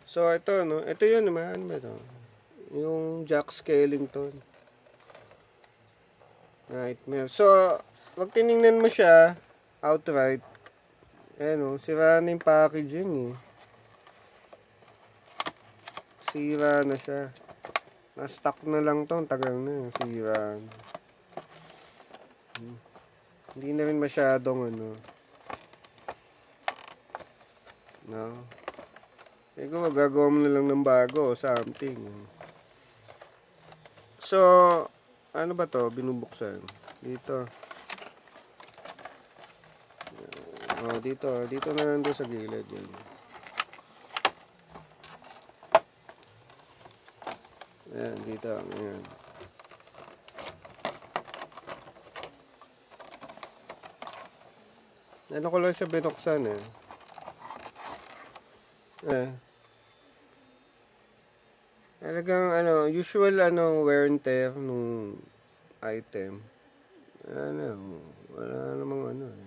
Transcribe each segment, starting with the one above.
So, ito, no? Ito yun naman. Ano ba ito? Yung Jack Skellington. Nightmare. So, pag tinignan mo siya, outright, ayan o, sira na yung packaging eh. Sira na siya. Na-stock na lang to, tagal na, sira na. Hindi na rin masyadong ano. No? Siguro magagawa mo na lang ng bago o something. So, ano ba to? Binubuksan. Dito. Oh, dito na lang doon sa gilid yan. Ayan, dito. Ayan. Ano ko lang siya binuksan eh. Talagang ano, usual ano, wear and tear nung item. Ano, wala namang ano eh.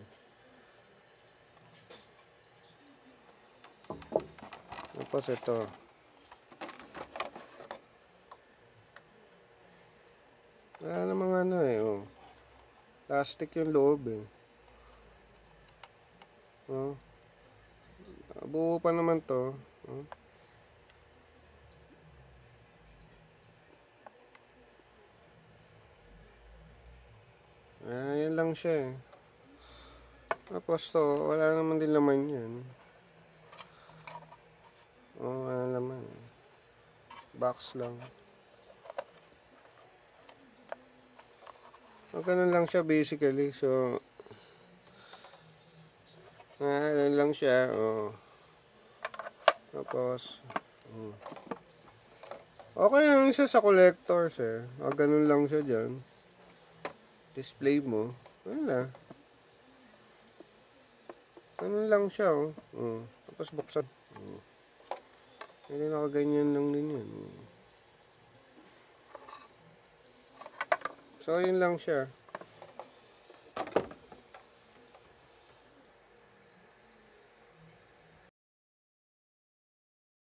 Tapos ito. Wala namang ano eh, oh. Plastic yung loob eh. Oh. Buo pa naman to. Oh. Yan lang siya eh. Tapos to, wala naman din laman yan. Oh, wala naman. Box lang. So, ganun lang siya basically. So, ganun lang siya. Oh. Tapos, okay lang siya sa collectors eh. Ganun lang siya dyan. Display mo. Wala. Ganun lang siya oh. Tapos buksan. Hindi nakaganyan lang din yan. So, yun lang siya.